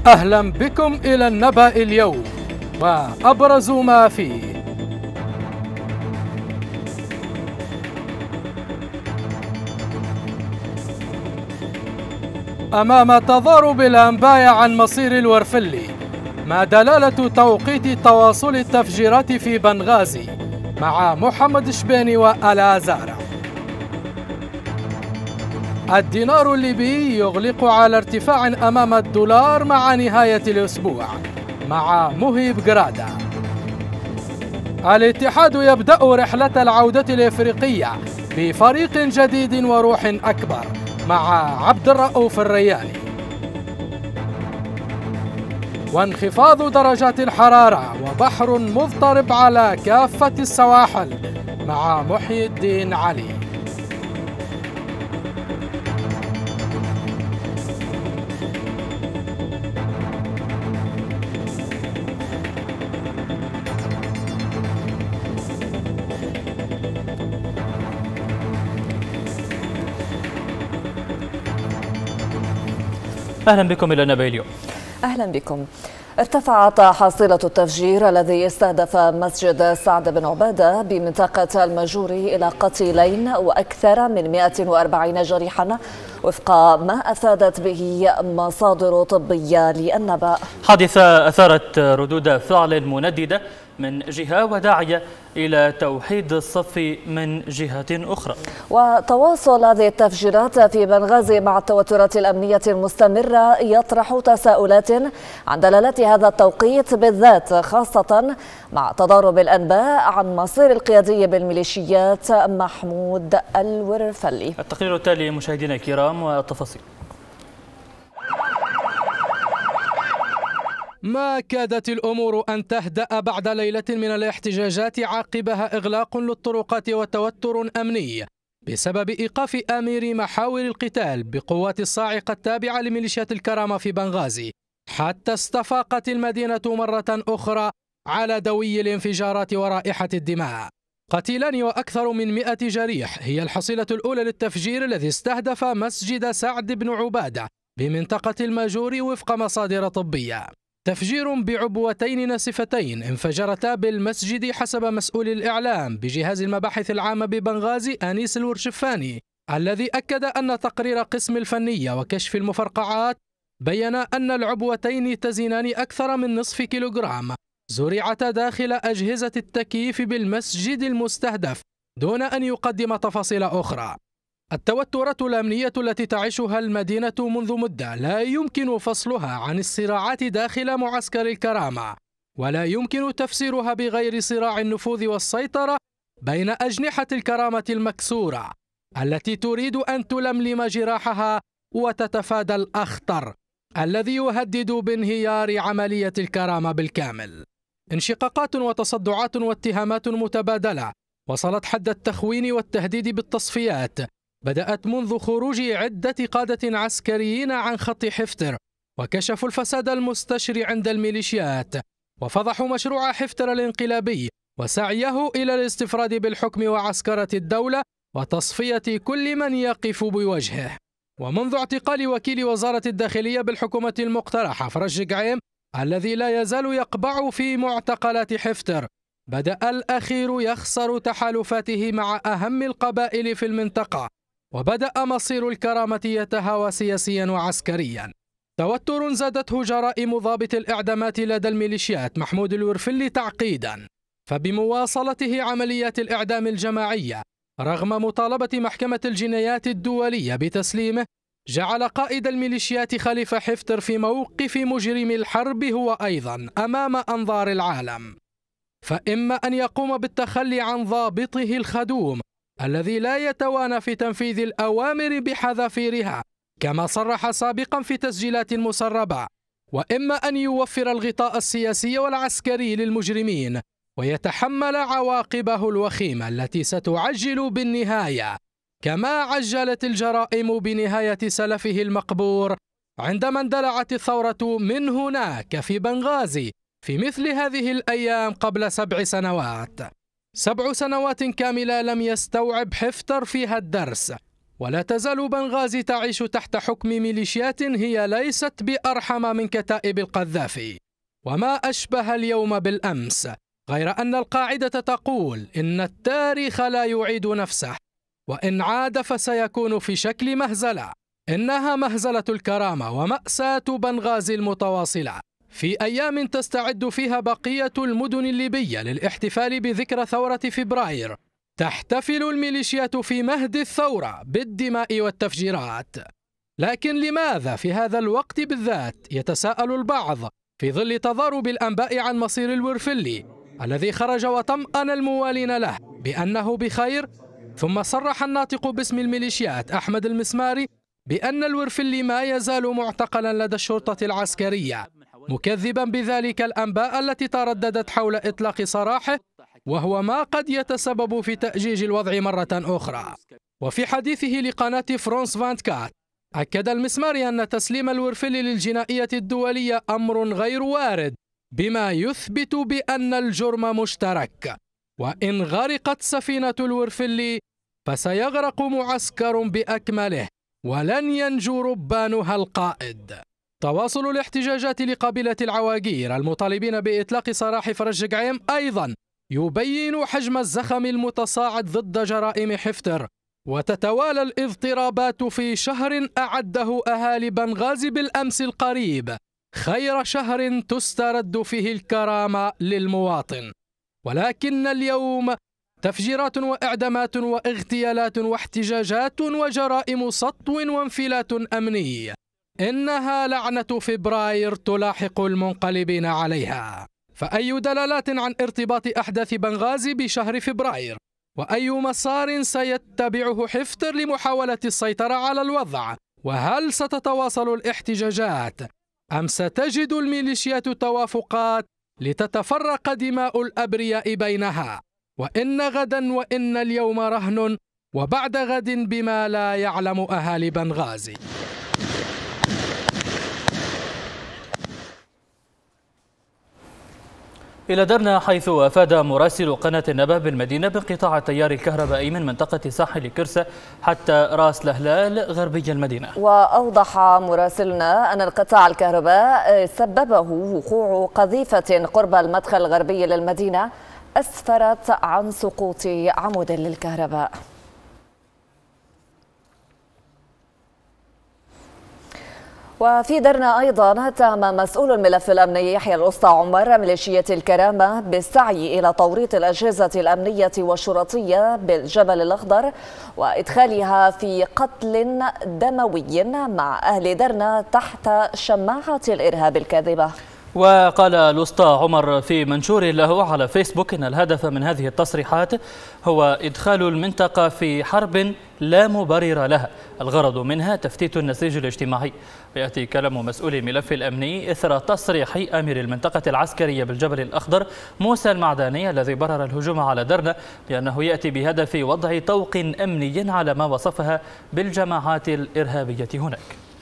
أهلا بكم إلى النبأ اليوم وأبرز ما فيه. أمام تضارب الأنباء عن مصير الورفلي، ما دلالة توقيت تواصل التفجيرات في بنغازي مع محمد شبيني والازارع. الدينار الليبي يغلق على ارتفاع أمام الدولار مع نهاية الأسبوع مع مهيب جرادا. الاتحاد يبدأ رحلة العودة الإفريقية بفريق جديد وروح أكبر مع عبد الرؤوف الرياني. وانخفاض درجات الحرارة وبحر مضطرب على كافة السواحل مع محي الدين علي. أهلا بكم إلى النبأ اليوم. أهلا بكم. ارتفعت حصيلة التفجير الذي استهدف مسجد سعد بن عبادة بمنطقة المجوري إلى قتيلين وأكثر من 140 جريحا وفق ما أفادت به مصادر طبية للنبأ. حادثة أثارت ردود فعل منددة من جهة وداعية إلى توحيد الصف من جهة أخرى. وتواصل هذه التفجيرات في بنغازي مع التوترات الأمنية المستمرة يطرح تساؤلات عن دلالة هذا التوقيت بالذات، خاصة مع تضارب الأنباء عن مصير القيادي بالميليشيات محمود الورفلي. التقرير التالي مشاهدينا الكرام والتفاصيل. ما كادت الأمور أن تهدأ بعد ليلة من الاحتجاجات عقبها إغلاق للطرقات وتوتر أمني بسبب إيقاف آمير محاور القتال بقوات الصاعقة التابعة لميليشيات الكرامة في بنغازي، حتى استفاقت المدينة مرة أخرى على دوي الانفجارات ورائحة الدماء. قتيلان وأكثر من 100 جريح هي الحصيلة الأولى للتفجير الذي استهدف مسجد سعد بن عبادة بمنطقة الماجور وفق مصادر طبية. تفجير بعبوتين ناسفتين انفجرتا بالمسجد حسب مسؤول الإعلام بجهاز المباحث العامة ببنغازي أنيس الورشفاني، الذي أكد أن تقرير قسم الفنية وكشف المفرقعات بين أن العبوتين تزنان أكثر من نصف كيلوغرام زرعتا داخل أجهزة التكييف بالمسجد المستهدف دون أن يقدم تفاصيل أخرى. التوترات الأمنية التي تعيشها المدينة منذ مدة لا يمكن فصلها عن الصراعات داخل معسكر الكرامة، ولا يمكن تفسيرها بغير صراع النفوذ والسيطرة بين أجنحة الكرامة المكسورة التي تريد أن تلملم جراحها وتتفادى الأخطر الذي يهدد بانهيار عملية الكرامة بالكامل. انشقاقات وتصدعات واتهامات متبادلة وصلت حد التخوين والتهديد بالتصفيات بدأت منذ خروج عدة قادة عسكريين عن خط حفتر وكشفوا الفساد المستشري عند الميليشيات وفضحوا مشروع حفتر الانقلابي وسعيه إلى الاستفراد بالحكم وعسكرة الدولة وتصفية كل من يقف بوجهه. ومنذ اعتقال وكيل وزارة الداخلية بالحكومة المقترحة فرج قعيم الذي لا يزال يقبع في معتقلات حفتر، بدأ الأخير يخسر تحالفاته مع أهم القبائل في المنطقة، وبدأ مصير الكرامة يتهاوى سياسيا وعسكريا. توتر زادته جرائم ضابط الإعدامات لدى الميليشيات محمود الورفلي تعقيدا، فبمواصلته عمليات الإعدام الجماعية رغم مطالبة محكمة الجنايات الدولية بتسليمه، جعل قائد الميليشيات خليفة حفتر في موقف مجرم الحرب هو أيضا أمام أنظار العالم، فإما أن يقوم بالتخلي عن ضابطه الخدوم الذي لا يتوانى في تنفيذ الأوامر بحذافيرها كما صرح سابقا في تسجيلات مسربة، وإما أن يوفر الغطاء السياسي والعسكري للمجرمين ويتحمل عواقبه الوخيمة التي ستعجل بالنهاية كما عجلت الجرائم بنهاية سلفه المقبور عندما اندلعت الثورة من هناك في بنغازي في مثل هذه الأيام قبل 7 سنوات. 7 سنوات كاملة لم يستوعب حفتر فيها الدرس، ولا تزال بنغازي تعيش تحت حكم ميليشيات هي ليست بأرحم من كتائب القذافي. وما أشبه اليوم بالأمس، غير أن القاعدة تقول إن التاريخ لا يعيد نفسه، وإن عاد فسيكون في شكل مهزلة. إنها مهزلة الكرامة ومأساة بنغازي المتواصلة، في أيام تستعد فيها بقية المدن الليبية للاحتفال بذكرى ثورة فبراير. تحتفل الميليشيات في مهد الثورة بالدماء والتفجيرات. لكن لماذا في هذا الوقت بالذات؟ يتساءل البعض في ظل تضارب الأنباء عن مصير الورفلي الذي خرج وطمأن الموالين له بأنه بخير، ثم صرح الناطق باسم الميليشيات أحمد المسماري بأن الورفلي ما يزال معتقلا لدى الشرطة العسكرية، مكذبا بذلك الأنباء التي ترددت حول إطلاق سراحه، وهو ما قد يتسبب في تأجيج الوضع مرة أخرى. وفي حديثه لقناة فرانس 24 أكد المسماري أن تسليم الورفلي للجنائية الدولية أمر غير وارد، بما يثبت بأن الجرم مشترك، وإن غرقت سفينة الورفلي فسيغرق معسكر بأكمله ولن ينجو ربانها القائد. تواصل الاحتجاجات لقبيلة العواقير المطالبين بإطلاق سراح فرج قعيم أيضا يبين حجم الزخم المتصاعد ضد جرائم حفتر، وتتوالى الاضطرابات في شهر أعده أهالي بنغازي بالأمس القريب خير شهر تسترد فيه الكرامة للمواطن. ولكن اليوم تفجيرات وإعدامات واغتيالات واحتجاجات وجرائم سطو وانفلات أمني. إنها لعنة فبراير تلاحق المنقلبين عليها. فأي دلالات عن ارتباط أحداث بنغازي بشهر فبراير؟ وأي مسار سيتبعه حفتر لمحاولة السيطرة على الوضع؟ وهل ستتواصل الاحتجاجات أم ستجد الميليشيات توافقات لتتفرق دماء الأبرياء بينها؟ وإن غدا وإن اليوم رهن، وبعد غد بما لا يعلم أهالي بنغازي. إلى درنا، حيث أفاد مراسل قناة النبأ بالمدينة بانقطاع التيار الكهربائي من منطقة ساحل كرسة حتى راس لهلال غربي المدينة. وأوضح مراسلنا أن انقطاع الكهرباء سببه وقوع قذيفة قرب المدخل الغربي للمدينة أسفرت عن سقوط عمود للكهرباء. وفي درنا أيضا اتهم مسؤول الملف الأمني يحيى الأسطى عمر ميليشية الكرامة بالسعي إلى توريط الأجهزة الأمنية والشرطية بالجبل الأخضر وإدخالها في قتل دموي مع أهل درنا تحت شماعة الإرهاب الكاذبة. وقال الأسطى عمر في منشور له على فيسبوك إن الهدف من هذه التصريحات هو إدخال المنطقة في حرب لا مبرر لها، الغرض منها تفتيت النسيج الاجتماعي. ويأتي كلام مسؤول الملف الأمني إثر تصريح أمير المنطقة العسكرية بالجبل الأخضر موسى المعداني الذي برر الهجوم على درنا بأنه يأتي بهدف وضع طوق أمني على ما وصفها بالجماعات الإرهابية هناك.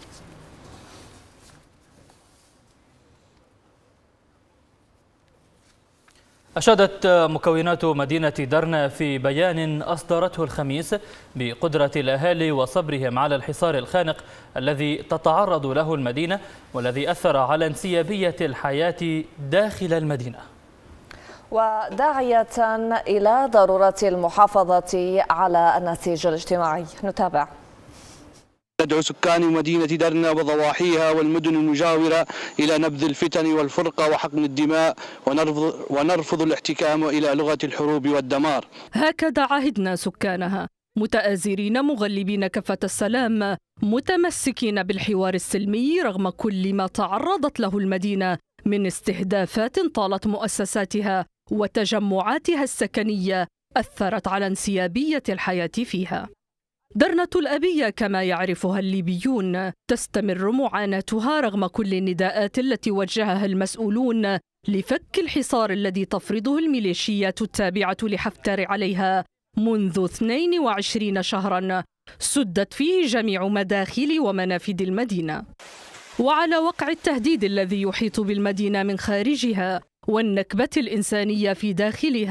أشادت مكونات مدينة درنا في بيان أصدرته الخميس بقدرة الأهالي وصبرهم على الحصار الخانق الذي تتعرض له المدينة والذي أثر على انسيابية الحياة داخل المدينة، وداعية إلى ضرورة المحافظة على النسيج الاجتماعي. نتابع. تدعو سكان مدينة درنا وضواحيها والمدن المجاورة إلى نبذ الفتن والفرقة وحقن الدماء ونرفض الاحتكام إلى لغة الحروب والدمار. هكذا عهدنا سكانها، متآزرين مغلبين كفة السلام، متمسكين بالحوار السلمي رغم كل ما تعرضت له المدينة من استهدافات طالت مؤسساتها وتجمعاتها السكنية أثرت على انسيابية الحياة فيها. درنة الأبية كما يعرفها الليبيون تستمر معاناتها رغم كل النداءات التي وجهها المسؤولون لفك الحصار الذي تفرضه الميليشيات التابعة لحفتر عليها منذ 22 شهرا سدت فيه جميع مداخل ومنافذ المدينة. وعلى وقع التهديد الذي يحيط بالمدينة من خارجها والنكبة الإنسانية في داخلها،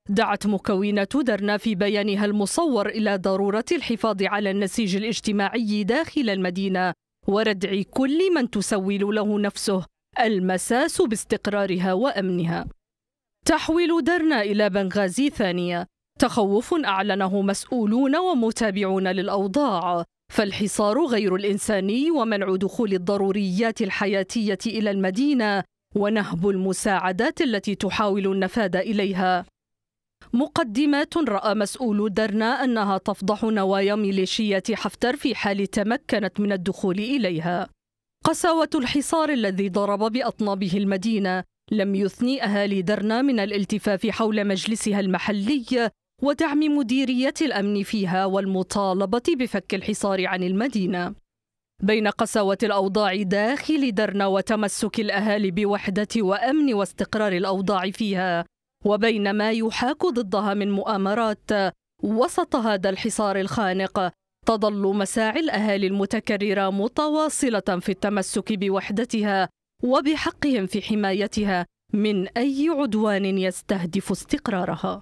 دعت مكونات درنا في بيانها المصور إلى ضرورة الحفاظ على النسيج الاجتماعي داخل المدينة وردع كل من تسول له نفسه المساس باستقرارها وأمنها. تحويل درنا إلى بنغازي ثانية تخوف أعلنه مسؤولون ومتابعون للأوضاع، فالحصار غير الإنساني ومنع دخول الضروريات الحياتية إلى المدينة ونهب المساعدات التي تحاول النفاذ إليها. مقدمات رأى مسؤولو درنا أنها تفضح نوايا ميليشية حفتر في حال تمكنت من الدخول إليها. قساوة الحصار الذي ضرب بأطنابه المدينة لم يثني أهالي درنا من الالتفاف حول مجلسها المحلي ودعم مديرية الأمن فيها والمطالبة بفك الحصار عن المدينة. بين قساوة الأوضاع داخل درنا وتمسك الأهالي بوحدة وأمن واستقرار الأوضاع فيها، وبين ما يحاك ضدها من مؤامرات، وسط هذا الحصار الخانق تظل مساعي الأهالي المتكررة متواصلة في التمسك بوحدتها وبحقهم في حمايتها من أي عدوان يستهدف استقرارها.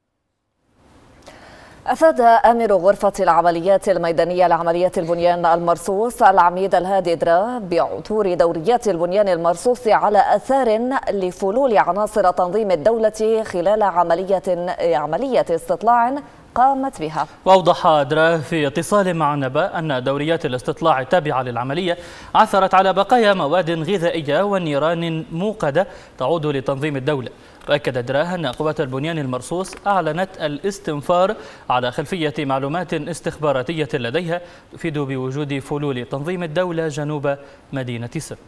أفاد آمر غرفة العمليات الميدانية لعملية البنيان المرصوص العميد الهادي درا بعثور دوريات البنيان المرصوص على أثار لفلول عناصر تنظيم الدولة خلال عملية استطلاع قامت بها. وأوضح درا في اتصال مع النبأ أن دوريات الاستطلاع التابعة للعملية عثرت على بقايا مواد غذائية ونيران موقدة تعود لتنظيم الدولة. وأكد درا أن قوات البنيان المرصوص أعلنت الاستنفار على خلفية معلومات استخباراتية لديها تفيد بوجود فلول تنظيم الدولة جنوب مدينة سرت.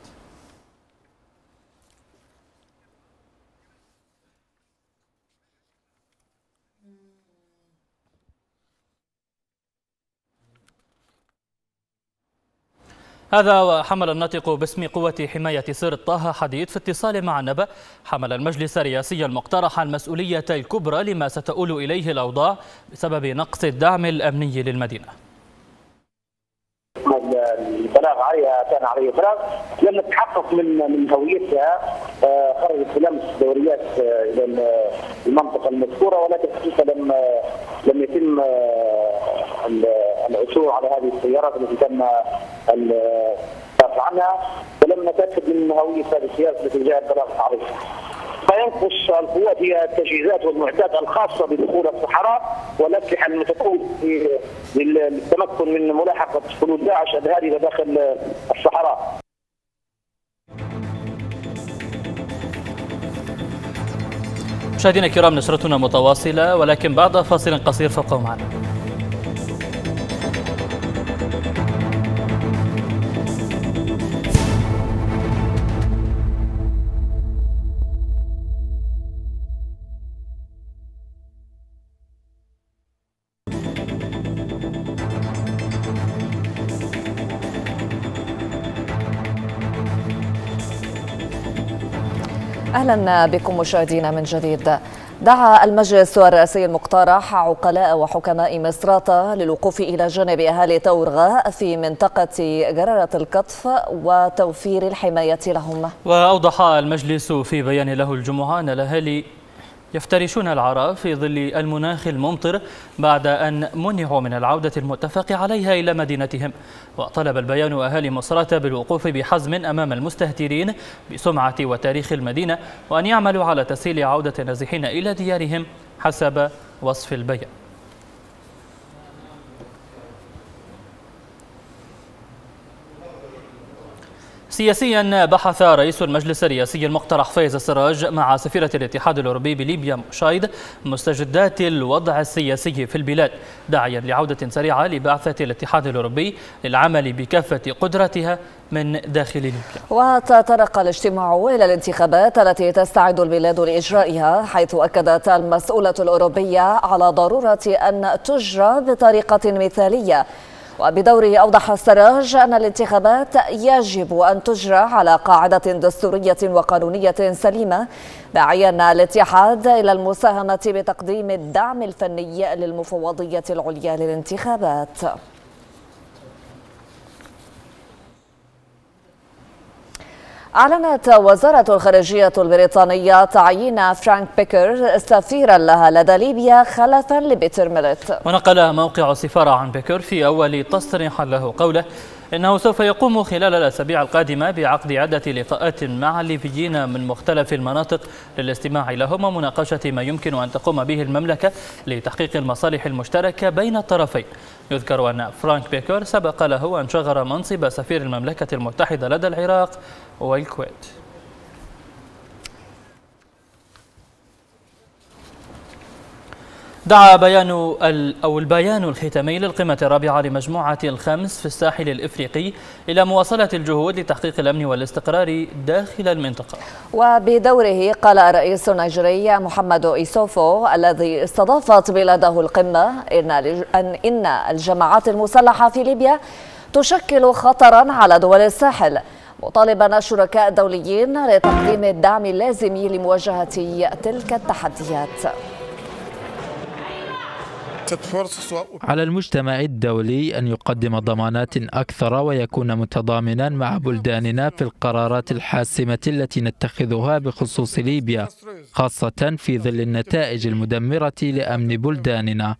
هذا وحمل الناطق باسم قوة حماية سرت طه حديد في اتصال مع النبأ حمل المجلس الرئاسي المقترح المسؤولية الكبرى لما ستؤول إليه الأوضاع بسبب نقص الدعم الأمني للمدينة. البلاغ عليها كان عليه بلاغ لم نتحقق من هويتها. خرجت بالامس دوريات الى المنطقه المذكوره، ولكن حقيقه لم يتم العثور على هذه السيارات التي تم الدفع عنها، ولم نتاكد من هويه هذه السيارات التي جاء البلاغ عليها. فينقص القوات هي التجهيزات والمعدات الخاصه بدخول الصحراء والاسلحه المتطوره للتمكن من ملاحقه حدود داعش الهاربه داخل الصحراء. مشاهدينا الكرام، نشرتنا متواصله ولكن بعد فاصل قصير فابقوا معنا. أهلا بكم مشاهدينا من جديد. دعا المجلس الرئاسي المقترح عقلاء وحكماء مصراتة للوقوف إلى جانب أهالي تورغاء في منطقة قرارة القطف وتوفير الحماية لهم. وأوضح المجلس في بيان له الجمعة أن الأهالي يفترشون العراء في ظل المناخ الممطر بعد أن منعوا من العودة المتفق عليها إلى مدينتهم. وطلب البيان أهالي مصراتة بالوقوف بحزم أمام المستهترين بسمعة وتاريخ المدينة، وأن يعملوا على تسهيل عودة النازحين إلى ديارهم حسب وصف البيان. سياسيا، بحث رئيس المجلس الرئاسي المقترح فايز السراج مع سفيرة الاتحاد الأوروبي بليبيا شايد مستجدات الوضع السياسي في البلاد، داعيا لعودة سريعة لبعثة الاتحاد الأوروبي للعمل بكافة قدرتها من داخل ليبيا. وتطرق الاجتماع إلى الانتخابات التي تستعد البلاد لإجرائها، حيث أكدت المسؤولة الأوروبية على ضرورة أن تجرى بطريقة مثالية. وبدوره أوضح السراج أن الانتخابات يجب أن تجرى على قاعدة دستورية وقانونية سليمة، داعيا الاتحاد إلى المساهمة بتقديم الدعم الفني للمفوضية العليا للانتخابات. أعلنت وزارة الخارجية البريطانية تعيين فرانك بيكر سفيرا لها لدى ليبيا خلفا لبيتر ميليت. ونقل موقع السفارة عن بيكر في أول تصريح له قوله إنه سوف يقوم خلال الأسابيع القادمة بعقد عدة لقاءات مع الليبيين من مختلف المناطق للاستماع لهم ومناقشة ما يمكن أن تقوم به المملكة لتحقيق المصالح المشتركة بين الطرفين. يذكر أن فرانك بيكر سبق له أن شغل منصب سفير المملكة المتحدة لدى العراق والكويت. دعا البيان الختامي للقمة الرابعة لمجموعة الخمس في الساحل الإفريقي إلى مواصلة الجهود لتحقيق الأمن والاستقرار داخل المنطقة. وبدوره قال الرئيس النيجيري محمد إيسوفو الذي استضافت بلاده القمة إن الجماعات المسلحة في ليبيا تشكل خطرا على دول الساحل، مطالبا الشركاء الدوليين لتقديم الدعم اللازم لمواجهة تلك التحديات. على المجتمع الدولي أن يقدم ضمانات أكثر ويكون متضامنا مع بلداننا في القرارات الحاسمة التي نتخذها بخصوص ليبيا، خاصة في ظل النتائج المدمرة لأمن بلداننا.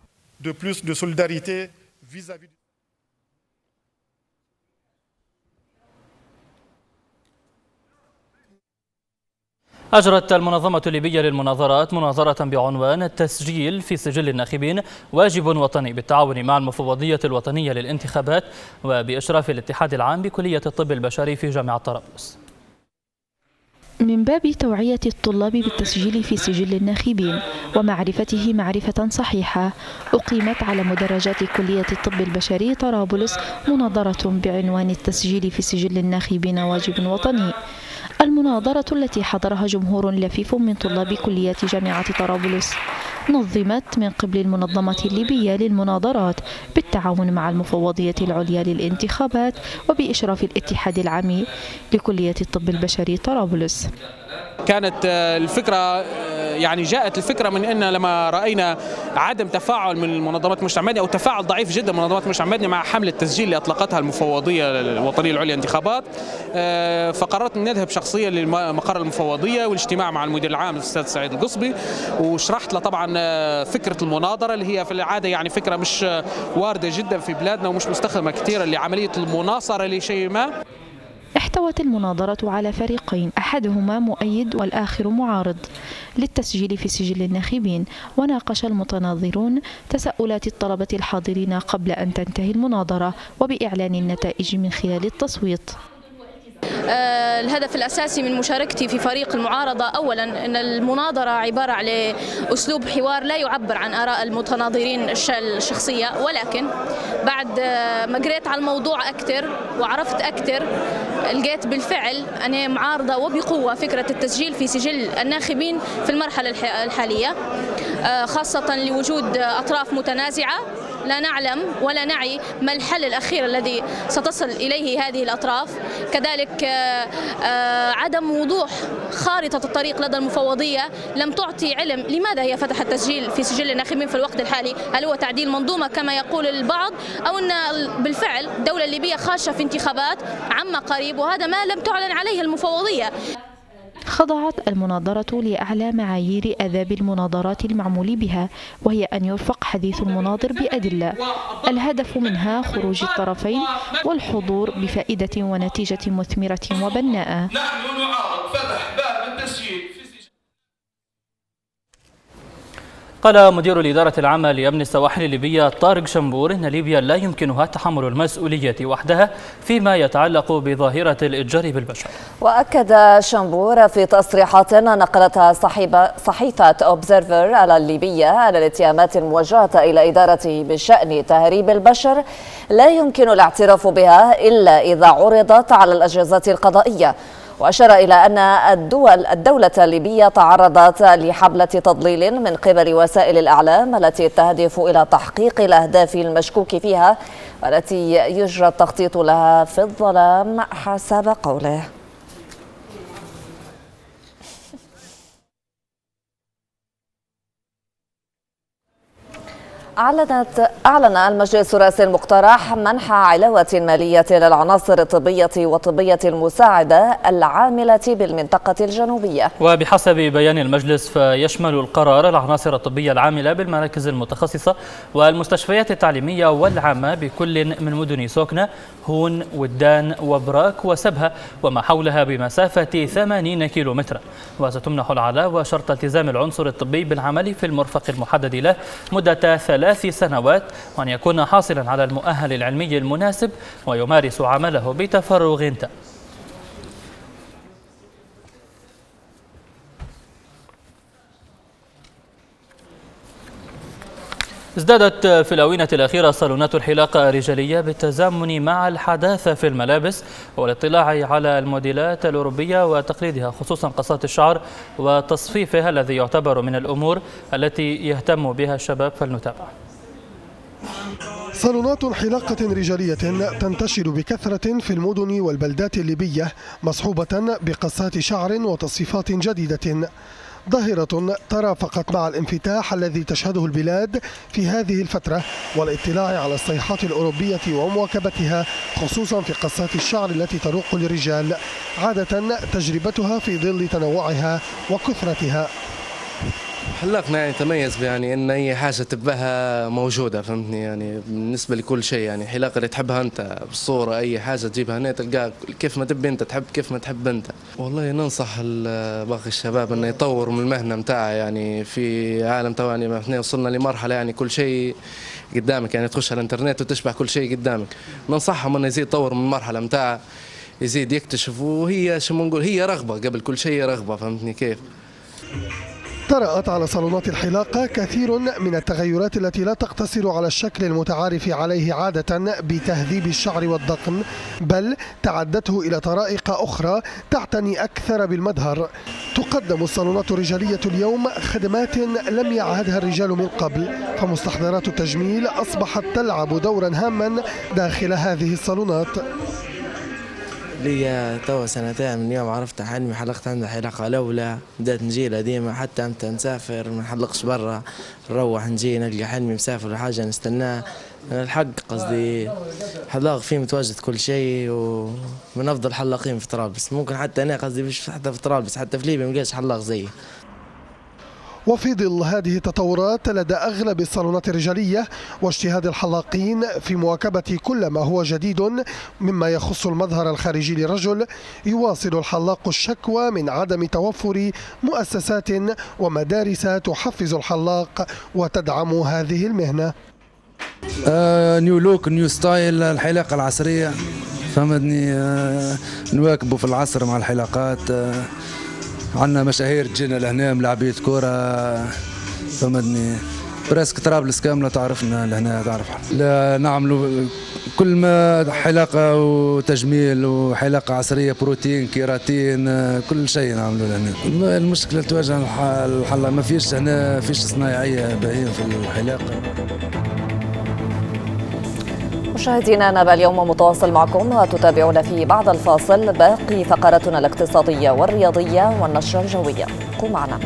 أجرت المنظمة الليبية للمناظرات مناظرة بعنوان التسجيل في سجل الناخبين واجب وطني بالتعاون مع المفوضية الوطنية للانتخابات وبإشراف الاتحاد العام بكلية الطب البشري في جامعة طرابلس. من باب توعية الطلاب بالتسجيل في سجل الناخبين ومعرفته معرفة صحيحة، أقيمت على مدرجات كلية الطب البشري طرابلس مناظرة بعنوان التسجيل في سجل الناخبين واجب وطني. المناظرة التي حضرها جمهور لفيف من طلاب كلية جامعة طرابلس نظمت من قبل المنظمة الليبية للمناظرات بالتعاون مع المفوضية العليا للانتخابات وبإشراف الاتحاد العام لكلية الطب البشري طرابلس. كانت الفكرة جاءت الفكرة من أن لما رأينا عدم تفاعل من المنظمات المجتمع المدني أو تفاعل ضعيف جدا من منظمات المجتمع المدني مع حملة التسجيل اللي أطلقتها المفوضية الوطنية العليا للانتخابات، فقررت أن نذهب شخصيا لمقر المفوضية والاجتماع مع المدير العام الأستاذ سعيد القصبي، وشرحت له طبعا فكرة المناظرة اللي هي في العادة فكرة مش واردة جدا في بلادنا ومش مستخدمة كثيرا لعملية المناصرة لشيء ما. احتوت المناظرة على فريقين، أحدهما مؤيد والآخر معارض للتسجيل في سجل الناخبين، وناقش المتناظرون تساؤلات الطلبة الحاضرين قبل أن تنتهي المناظرة وبإعلان النتائج من خلال التصويت. الهدف الأساسي من مشاركتي في فريق المعارضة أولا أن المناظرة عبارة عن أسلوب حوار لا يعبر عن آراء المتناظرين الشخصية، ولكن بعد ما قريت على الموضوع أكثر وعرفت أكثر لقيت بالفعل أنا معارضة وبقوة فكرة التسجيل في سجل الناخبين في المرحلة الحالية، خاصة لوجود أطراف متنازعة لا نعلم ولا نعي ما الحل الأخير الذي ستصل إليه هذه الأطراف. كذلك عدم وضوح خارطة الطريق لدى المفوضية لم تعطي علم لماذا هي فتحت التسجيل في سجل الناخبين في الوقت الحالي، هل هو تعديل منظومة كما يقول البعض أو أن بالفعل الدولة الليبية خاشة في انتخابات عما قريب، وهذا ما لم تعلن عليه المفوضية. خضعت المناظرة لأعلى معايير آداب المناظرات المعمول بها، وهي أن يرفق حديث المناظر بأدلة الهدف منها خروج الطرفين والحضور بفائدة ونتيجة مثمرة وبناءة. نحن نعارض فتح باب التسجيل. قال مدير الإدارة العامة لأمن السواحل الليبية طارق شنبور إن ليبيا لا يمكنها تحمل المسؤولية وحدها فيما يتعلق بظاهرة الإتجار بالبشر. وأكد شنبور في تصريحات نقلتها صحيفة أوبزرفر الليبية أن الاتهامات الموجهة إلى إدارته بشأن تهريب البشر لا يمكن الاعتراف بها إلا إذا عرضت على الأجهزة القضائية، وأشار إلى أن الدولة الليبية تعرضت لحملة تضليل من قبل وسائل الإعلام التي تهدف إلى تحقيق الأهداف المشكوك فيها والتي يجرى التخطيط لها في الظلام حسب قوله. أعلن المجلس الرئاسي المقترح منح علاوة مالية للعناصر الطبية والطبية المساعدة العاملة بالمنطقة الجنوبية. وبحسب بيان المجلس فيشمل القرار العناصر الطبية العاملة بالمراكز المتخصصة والمستشفيات التعليمية والعامة بكل من مدن سوكنة، هون، ودان، وبراك وسبها وما حولها بمسافة 80 كيلومترا. وستمنح العلاوة شرط التزام العنصر الطبي بالعمل في المرفق المحدد له مدة 3 سنوات، وأن يكون حاصلا على المؤهل العلمي المناسب ويمارس عمله بتفرغ تام. ازدادت في الآونة الأخيرة صالونات الحلاقة الرجالية بالتزامن مع الحداثة في الملابس والاطلاع على الموديلات الأوروبية وتقليدها، خصوصا قصات الشعر وتصفيفها الذي يعتبر من الأمور التي يهتم بها الشباب. فلنتابع. صالونات حلاقة رجالية تنتشر بكثرة في المدن والبلدات الليبية، مصحوبة بقصات شعر وتصفيفات جديدة، ظاهرة ترافقت مع الانفتاح الذي تشهده البلاد في هذه الفترة والاطلاع على الصيحات الأوروبية ومواكبتها، خصوصا في قصات الشعر التي تروق للرجال، عادة تجربتها في ظل تنوعها وكثرتها. حلاقنا يعني تميز يعني ان اي حاجه تبها موجوده، فهمتني؟ يعني بالنسبه لكل شيء، يعني حلاقه اللي تحبها انت بالصوره، اي حاجه تجيبها هنا تلقاها كيف ما تبي انت، تحب كيف ما تحب انت. والله ننصح باقي الشباب انه يطوروا من المهنه متاعها، يعني في عالم تو يعني احنا وصلنا لمرحله يعني كل شيء قدامك، يعني تخش على الانترنت وتشبع كل شيء قدامك. ننصحهم انه يزيد يطور من المرحله متاعها، يزيد يكتشف، وهي شو نقول، هي رغبه قبل كل شيء، رغبه، فهمتني كيف؟ طرأت على صالونات الحلاقة كثير من التغيرات التي لا تقتصر على الشكل المتعارف عليه عادة بتهذيب الشعر والدقن، بل تعدته إلى طرائق أخرى تعتني أكثر بالمظهر. تقدم الصالونات الرجالية اليوم خدمات لم يعهدها الرجال من قبل، فمستحضرات التجميل أصبحت تلعب دورا هاما داخل هذه الصالونات. لي توا سنتين من يوم عرفت حلمي حلقت عندها حلاقة الأولى، بدأت نجي لها ديما حتى أمتى نسافر ما نحلقش برا، نروح نجي نلقى حلمي مسافر ولا حاجة نستناه. الحق قصدي حلاق فيه متواجد كل شيء، ومن أفضل حلاقين في طرابلس، ممكن حتى أنا قصدي مش حتى في طرابلس، حتى في ليبيا ما لقيتش حلاق زيه. وفي ظل هذه التطورات لدى أغلب الصالونات الرجالية واجتهاد الحلاقين في مواكبة كل ما هو جديد مما يخص المظهر الخارجي للرجل، يواصل الحلاق الشكوى من عدم توفر مؤسسات ومدارس تحفز الحلاق وتدعم هذه المهنة. نيو لوك، نيو ستايل، الحلاقة العصرية، فهمتني؟ نواكبوا في العصر مع الحلاقات. عندنا مشاهير تجينا لهنا، ملاعبية كورة، فهمتني؟ براسك طرابلس كاملة تعرفنا لهنا، تعرف. لا نعملوا كل ما حلاقة وتجميل وحلاقة عصرية، بروتين، كيراتين، كل شيء نعملوا لهنا. المشكلة تواجه الحلاقة، ما فيش هنا فيش صنايعية باهيين في الحلاقة. مشاهدينا، نبأ اليوم متواصل معكم وتتابعون فيه بعد الفاصل باقي فقراتنا الاقتصادية والرياضية والنشرة الجوية. كونوا معنا.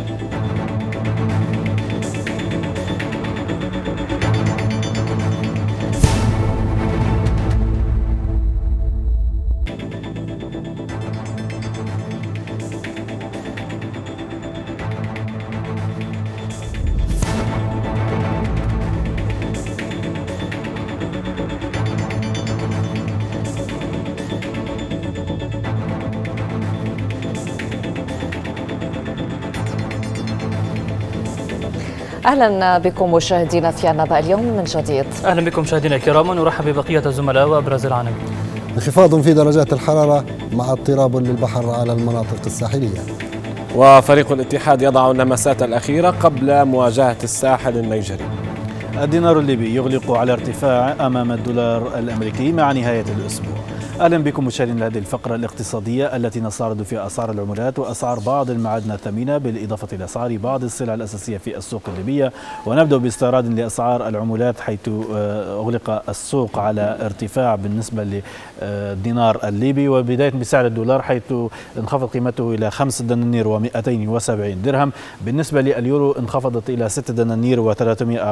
أهلا بكم مشاهدينا في نبأ اليوم من جديد. أهلا بكم مشاهدينا الكرام، ونرحب ببقية الزملاء وأبرز العناوين. انخفاض في درجات الحرارة مع اضطراب للبحر على المناطق الساحلية. وفريق الاتحاد يضع اللمسات الأخيرة قبل مواجهة الساحل النيجري. الدينار الليبي يغلق على ارتفاع أمام الدولار الأمريكي مع نهاية الأسبوع. أهلا بكم مشاهدينا لهذه الفقرة الاقتصادية التي نستعرض فيها أسعار العملات وأسعار بعض المعادن الثمينة بالإضافة إلى أسعار بعض السلع الأساسية في السوق الليبية. ونبدأ باستعراض لأسعار العملات، حيث أغلق السوق على ارتفاع بالنسبة للدينار الليبي، وبداية بسعر الدولار حيث انخفض قيمته إلى 5 دنانير و270 درهم. بالنسبة لليورو انخفضت إلى 6 دنانير و380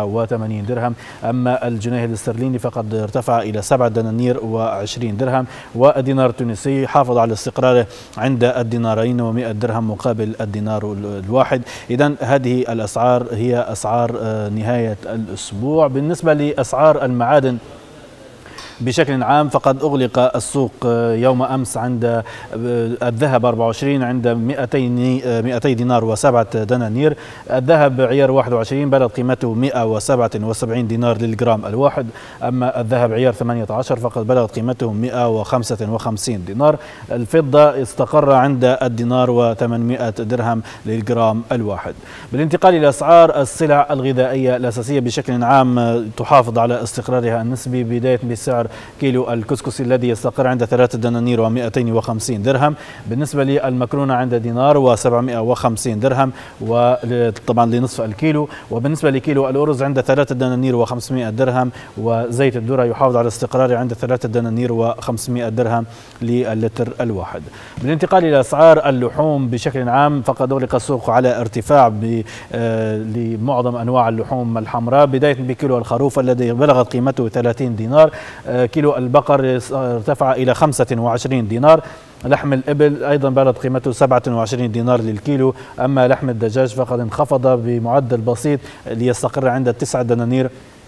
85 درهم. أما الجنيه الاسترليني فقد ارتفع إلى 7 دنانير و20 درهم. والدينار التونسي حافظ على استقراره عند الدينارين و100 درهم مقابل الدينار الواحد. إذن هذه الأسعار هي أسعار نهاية الأسبوع. بالنسبة لأسعار المعادن بشكل عام فقد أغلق السوق يوم أمس عند الذهب 24 عند 200 دينار و7 دنانير. الذهب عيار 21 بلغ قيمته 177 دينار للجرام الواحد. أما الذهب عيار 18 فقد بلغت قيمته 155 دينار. الفضة استقر عند الدينار و800 درهم للجرام الواحد. بالانتقال إلى أسعار السلع الغذائية الأساسية بشكل عام تحافظ على استقرارها النسبي، بداية بسعر كيلو الكسكسي الذي يستقر عند 3 دنانير و250 درهم. بالنسبة للمكرونة عند دينار و750 درهم وطبعا لنصف الكيلو. وبالنسبة لكيلو الأرز عند 3 دنانير و500 درهم. وزيت الذرة يحافظ على استقراره عند 3 دنانير و500 درهم للتر الواحد. بالانتقال إلى أسعار اللحوم بشكل عام فقد أغلق السوق على ارتفاع لمعظم أنواع اللحوم الحمراء، بداية بكيلو الخروف الذي بلغت قيمته 30 دينار. كيلو البقر ارتفع إلى 25 دينار. لحم الإبل أيضا بلغت قيمته 27 دينار للكيلو. أما لحم الدجاج فقد انخفض بمعدل بسيط ليستقر عند 9 دنانير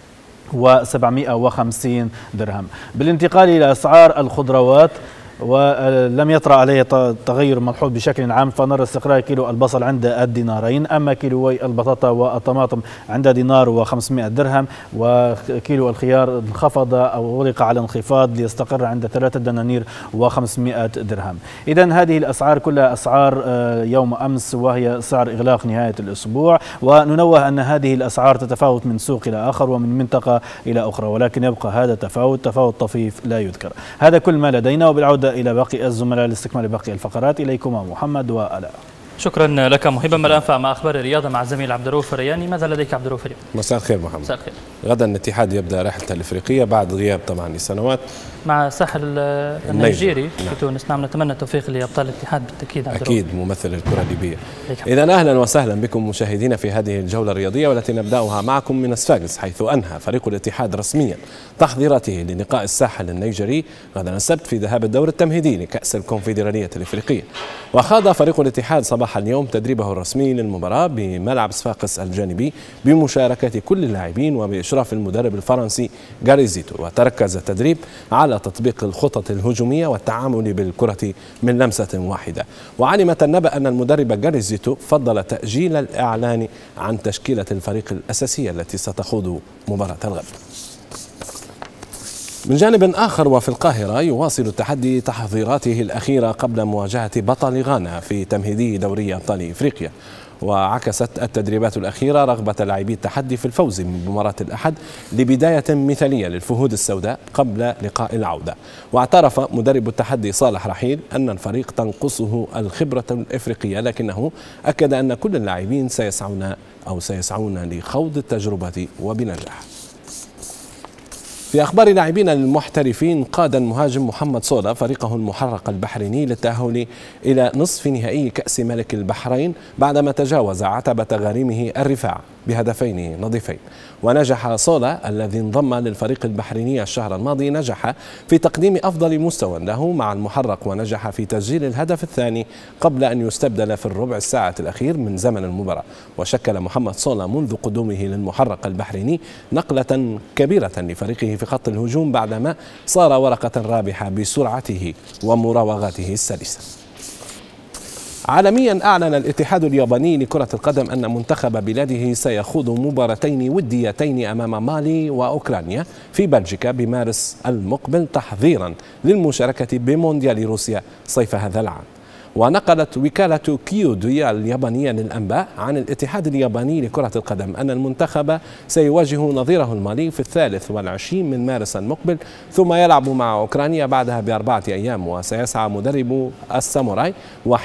و750 درهم. بالانتقال إلى أسعار الخضروات ولم يطرأ عليه تغير ملحوظ بشكل عام، فنرى استقرار كيلو البصل عند الدينارين. أما كيلوي البطاطا والطماطم عند دينار و500 درهم. وكيلو الخيار انخفض أو أغلق على انخفاض ليستقر عند 3 دنانير و500 درهم. إذن هذه الأسعار كلها أسعار يوم أمس وهي سعر إغلاق نهاية الأسبوع. وننوه أن هذه الأسعار تتفاوت من سوق إلى آخر ومن منطقة إلى أخرى، ولكن يبقى هذا تفاوت طفيف لا يذكر. هذا كل ما لدينا، وبالعودة إلى باقي الزملاء لاستكمال باقي الفقرات. إليكم محمد وآلاء. شكرا لك محبا. ما الأنفع مع أخبار الرياضة مع الزميل عبد الرؤوف الرياني. ماذا لديك عبد الرؤوف اليوم؟ مساء الخير محمد. مساء الخير. غدا الاتحاد يبدأ رحلته الإفريقية بعد غياب طبعا لسنوات مع الساحل النيجيري في تونس. نعم، نتمنى التوفيق لأبطال الاتحاد بالتأكيد. أكيد ممثل الكرة الليبية. إذا أهلا وسهلا بكم مشاهدينا في هذه الجولة الرياضية، والتي نبدأها معكم من صفاقس، حيث أنهى فريق الاتحاد رسميا تحضيراته للقاء الساحل النيجيري غدا السبت في ذهاب الدور التمهيدي لكأس الكونفدرالية الإفريقية. وخاض فريق الاتحاد صباح اليوم تدريبه الرسمي للمباراة بملعب صفاقس الجانبي بمشاركة كل اللاعبين وبإشراف المدرب الفرنسي غاريزيتو. وتركز التدريب على تطبيق الخطط الهجومية والتعامل بالكرة من لمسة واحدة. وعلمت النبأ أن المدرب غاريزيتو فضل تأجيل الإعلان عن تشكيلة الفريق الأساسية التي ستخوض مباراة الغد. من جانب آخر وفي القاهرة يواصل التحدي تحضيراته الأخيرة قبل مواجهة بطل غانا في تمهيدي دوري أبطال إفريقيا. وعكست التدريبات الأخيرة رغبة لاعبي التحدي في الفوز من مباراة الأحد لبداية مثالية للفهود السوداء قبل لقاء العودة. واعترف مدرب التحدي صالح رحيل أن الفريق تنقصه الخبرة الإفريقية، لكنه أكد أن كل اللاعبين سيسعون لخوض التجربة وبنجاح. في أخبار لاعبين المحترفين، قاد المهاجم محمد صولة فريقه المحرق البحريني للتأهل إلى نصف نهائي كأس ملك البحرين بعدما تجاوز عتبة غريمه الرفاع بهدفين نظيفين. ونجح صولة الذي انضم للفريق البحريني الشهر الماضي نجح في تقديم أفضل مستوى له مع المحرق، ونجح في تسجيل الهدف الثاني قبل أن يستبدل في الربع الساعة الأخير من زمن المباراة. وشكل محمد صولة منذ قدومه للمحرق البحريني نقلة كبيرة لفريقه في خط الهجوم بعدما صار ورقة رابحة بسرعته ومراوغاته السلسة. عالميا، أعلن الاتحاد الياباني لكرة القدم أن منتخب بلاده سيخوض مباراتين وديتين أمام مالي وأوكرانيا في بلجيكا بمارس المقبل تحضيرا للمشاركة بمونديال روسيا صيف هذا العام. ونقلت وكالة كيودو اليابانية للأنباء عن الاتحاد الياباني لكرة القدم أن المنتخب سيواجه نظيره المالي في 23 من مارس المقبل، ثم يلعب مع أوكرانيا بعدها ب4 أيام. وسيسعى مدرب الساموراي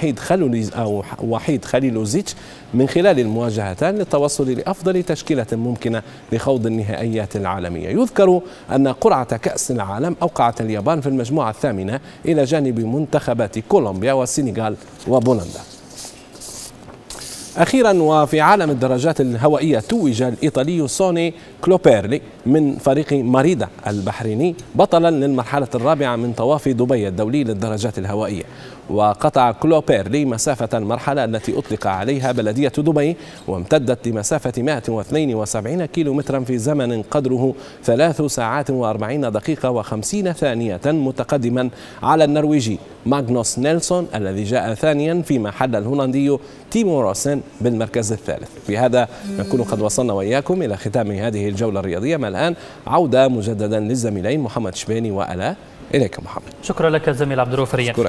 وحيد خليلوزيتش من خلال المواجهتان للتوصل لأفضل تشكيلة ممكنة لخوض النهائيات العالمية. يذكر أن قرعة كأس العالم أوقعت اليابان في المجموعة الثامنة إلى جانب منتخبات كولومبيا والسنغال وبولندا. أخيرا وفي عالم الدراجات الهوائية توج الإيطالي سوني كلوبيرلي من فريق ماريدا البحريني بطلا للمرحلة الرابعة من طواف دبي الدولي للدراجات الهوائية. وقطع كلوبيرلي مسافة المرحلة التي أطلق عليها بلدية دبي وامتدت لمسافة 172 كيلومترا في زمن قدره 3 ساعات و40 دقيقة و50 ثانية، متقدما على النرويجي ماغنوس نيلسون الذي جاء ثانيا، فيما حل الهولندي تيمو روسن بالمركز الثالث. بهذا نكون قد وصلنا وإياكم إلى ختام هذه الجولة الرياضية. ما الآن عودة مجددا للزميلين محمد شباني وألا. إليك محمد. شكرا لك زميل عبد الرؤوف ريان.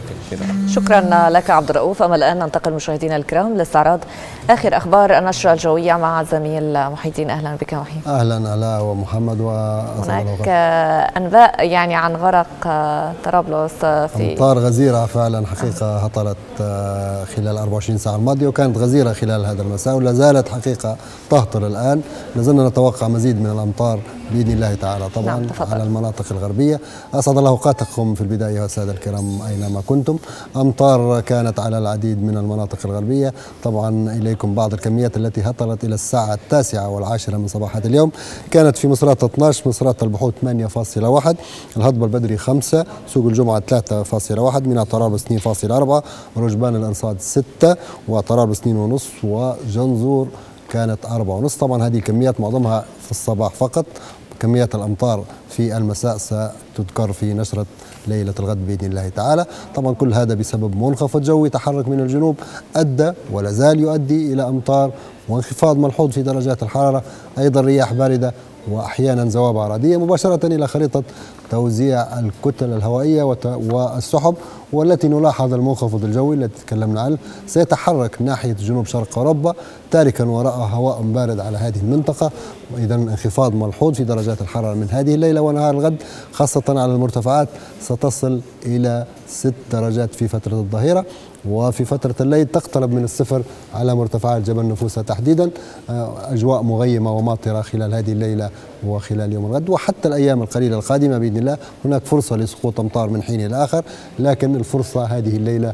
شكرا لك عبد الرؤوف. أما الآن ننتقل مشاهدينا الكرام لاستعراض آخر أخبار النشرة الجوية مع الزميل محي الدين. أهلا بك محي. أهلا ألا ومحمد. هناك أنباء يعني عن غرق طرابلس في أمطار غزيرة فعلا حقيقة هطلت خلال 24 ساعة الماضية، وكانت غزيرة خلال هذا المساء ولا زالت حقيقة تهطل الآن. لازلنا نتوقع مزيد من الأمطار بإذن الله تعالى طبعا على المناطق الغربية. أسعد الله أوقاتكم في البداية والسادة الكرام أينما كنتم. أمطار كانت على العديد من المناطق الغربية. طبعا إليكم بعض الكميات التي هطلت إلى الساعة 9 والعاشرة من صباحات اليوم. كانت في مصراتة 12، مصراتة البحوث 8.1، الهضبة البدري 5، سوق الجمعة 3.1، ميناء طرابلس 2.4، رجبان الأنصاد 6، وطرابلس 2.5، وجنزور كانت 4.5. طبعا هذه كميات معظمها في الصباح فقط. كميات الأمطار في المساء ستذكر في نشرة ليلة الغد بإذن الله تعالى. طبعا كل هذا بسبب منخفض جوي تحرك من الجنوب أدى ولا زال يؤدي إلى أمطار وانخفاض ملحوظ في درجات الحرارة، أيضا رياح باردة وأحيانا زوابع رعدية، مباشرة إلى خريطة توزيع الكتل الهوائية والسحب، والتي نلاحظ المنخفض الجوي الذي تكلمنا عنه سيتحرك ناحية جنوب شرق أوروبا تاركا وراءه هواء بارد على هذه المنطقة. إذا انخفاض ملحوظ في درجات الحرارة من هذه الليلة ونهار الغد، خاصة على المرتفعات ستصل إلى 6 درجات في فترة الظهيرة، وفي فترة الليل تقترب من الصفر على مرتفعات جبل نفوسة تحديدا. أجواء مغيمة وماطرة خلال هذه الليلة وخلال يوم الغد، وحتى الأيام القليلة القادمة بإذن الله هناك فرصة لسقوط أمطار من حين إلى آخر، لكن الفرصة هذه الليلة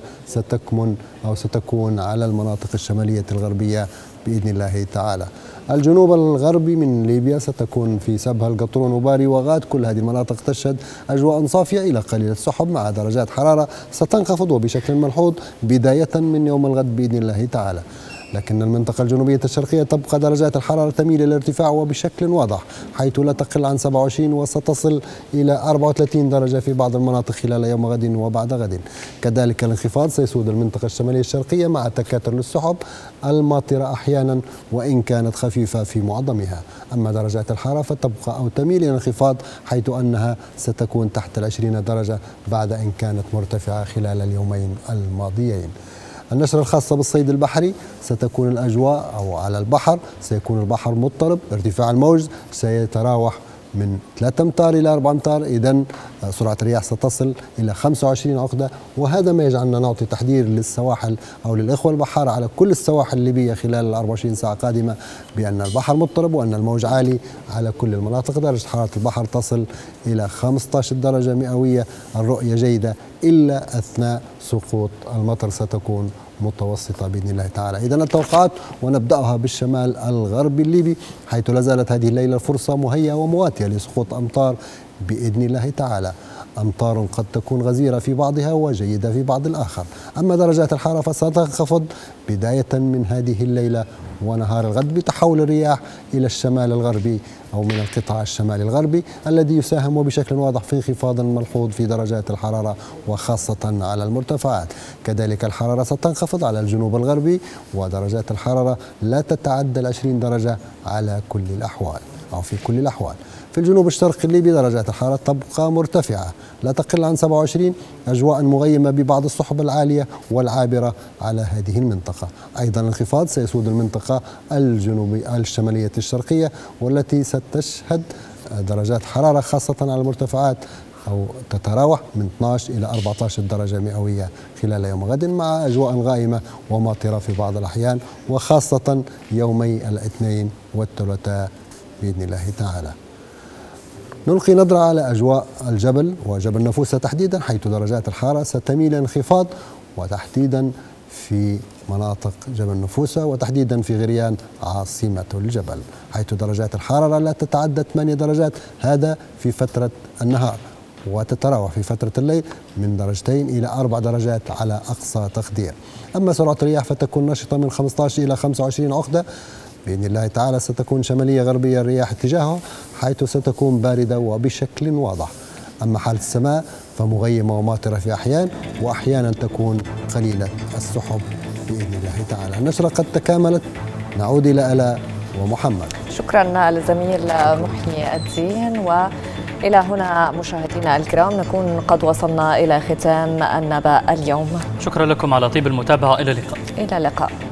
ستكون على المناطق الشمالية الغربية بإذن الله تعالى. الجنوب الغربي من ليبيا ستكون في سبها، القطرون، وباري، وغاد، كل هذه المناطق تشهد أجواء صافية إلى قليل السحب مع درجات حرارة ستنخفض وبشكل ملحوظ بداية من يوم الغد بإذن الله تعالى. لكن المنطقة الجنوبية الشرقية تبقى درجات الحرارة تميل إلى الارتفاع وبشكل واضح، حيث لا تقل عن 27 وستصل إلى 34 درجة في بعض المناطق خلال يوم غد وبعد غد. كذلك الانخفاض سيسود المنطقة الشمالية الشرقية مع تكاثر للسحب الماطرة أحيانا وإن كانت خفيفة في معظمها. أما درجات الحرارة فتبقى أو تميل إلى الانخفاض، حيث أنها ستكون تحت 20 درجة بعد أن كانت مرتفعة خلال اليومين الماضيين. النشرة الخاصة بالصيد البحري ستكون الأجواء أو على البحر سيكون البحر مضطرب، ارتفاع الموج سيتراوح من 3 أمتار إلى 4 أمتار، إذن سرعة الرياح ستصل إلى 25 عقدة، وهذا ما يجعلنا نعطي تحذير للسواحل أو للإخوة البحارة على كل السواحل الليبية خلال 24 ساعة قادمة بأن البحر مضطرب وأن الموج عالي على كل المناطق. درجة حرارة البحر تصل إلى 15 درجة مئوية، الرؤية جيدة إلا أثناء سقوط المطر ستكون متوسطة بإذن الله تعالى. إذن التوقعات ونبدأها بالشمال الغربي الليبي، حيث لا زالت هذه الليلة الفرصة مهيئة ومواتية لسقوط أمطار بإذن الله تعالى. أمطار قد تكون غزيرة في بعضها وجيدة في بعض الآخر. أما درجات الحرارة فستنخفض بداية من هذه الليلة ونهار الغد بتحول الرياح إلى الشمال الغربي أو من القطاع الشمالي الغربي، الذي يساهم بشكل واضح في انخفاض ملحوظ في درجات الحرارة وخاصة على المرتفعات. كذلك الحرارة ستنخفض على الجنوب الغربي ودرجات الحرارة لا تتعدى 20 درجة على كل الأحوال أو في كل الأحوال. في الجنوب الشرقي الليبي درجات الحرارة تبقى مرتفعة لا تقل عن 27، أجواء مغيمة ببعض السحب العالية والعابرة على هذه المنطقة. أيضا الانخفاض سيسود المنطقة الجنوبية الشمالية الشرقية، والتي ستشهد درجات حرارة خاصة على المرتفعات أو تتراوح من 12 إلى 14 درجة مئوية خلال يوم غد، مع أجواء غائمة وماطرة في بعض الأحيان وخاصة يومي الاثنين والثلاثاء بإذن الله تعالى. نلقي نظرة على أجواء الجبل وجبل نفوسة تحديدا، حيث درجات الحرارة ستميل انخفاض، وتحديدا في مناطق جبل نفوسة وتحديدا في غريان عاصمة الجبل، حيث درجات الحرارة لا تتعدى 8 درجات، هذا في فترة النهار، وتتراوح في فترة الليل من 2 إلى 4 درجات على أقصى تقدير. أما سرعة الرياح فتكون نشطة من 15 إلى 25 عقدة بإذن الله تعالى. ستكون شمالية غربية الرياح اتجاهها، حيث ستكون باردة وبشكل واضح. أما حالة السماء فمغيمة وماطرة في أحيان، وأحيانا تكون قليلة السحب بإذن الله تعالى. النشرة قد تكاملت، نعود إلى آلاء ومحمد. شكرا للزميل محيي الدين. وإلى هنا مشاهدينا الكرام نكون قد وصلنا إلى ختام النبأ اليوم. شكرا لكم على طيب المتابعة، إلى اللقاء. إلى اللقاء.